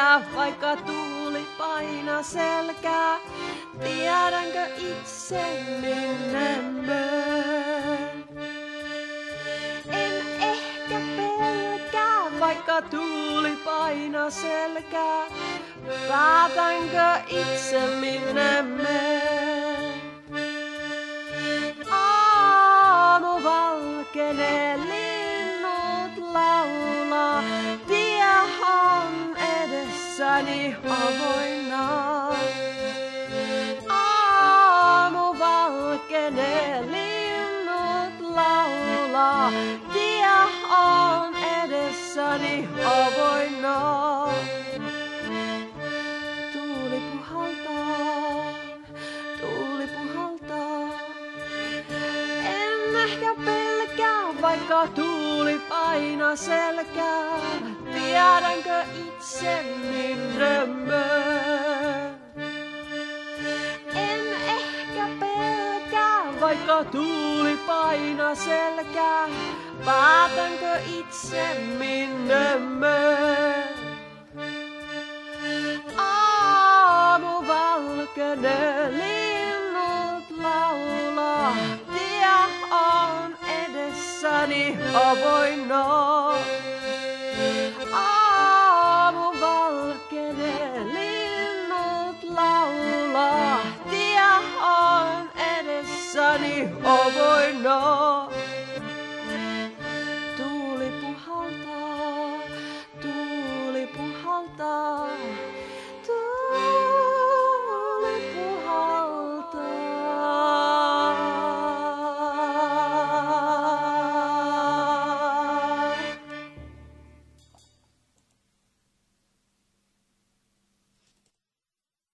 pelkää, vaikka tuuli paina selkää. Tiedänkö itse minne menen? En ehkä pelkää, vaikka tuuli paina selkää. Päätänkö itse minne menen? Aamu valkenee, linnut laulaa. Tie on edessäni avoinna. Aamu valkenee, linnut laulaa. Tie on edessäni avoinna. Tuuli puhaltaa, tuuli puhaltaa. En ehkä pelkää, vaikka tuuli paina selkää. Tiedänkö itse minne menen? En ehkä pelkää, vaikka tuuli paina selkää. Päätänkö itse minne menen?